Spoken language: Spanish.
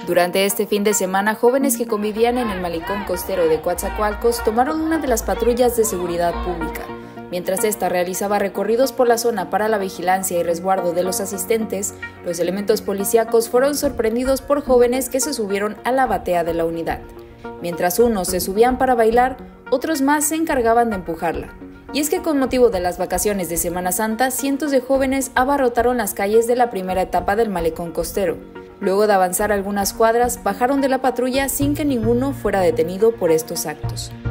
Durante este fin de semana, jóvenes que convivían en el malecón costero de Coatzacoalcos tomaron una de las patrullas de seguridad pública. Mientras esta realizaba recorridos por la zona para la vigilancia y resguardo de los asistentes, los elementos policíacos fueron sorprendidos por jóvenes que se subieron a la batea de la unidad. Mientras unos se subían para bailar, otros más se encargaban de empujarla. Y es que con motivo de las vacaciones de Semana Santa, cientos de jóvenes abarrotaron las calles de la primera etapa del malecón costero. Luego de avanzar algunas cuadras, bajaron de la patrulla sin que ninguno fuera detenido por estos actos.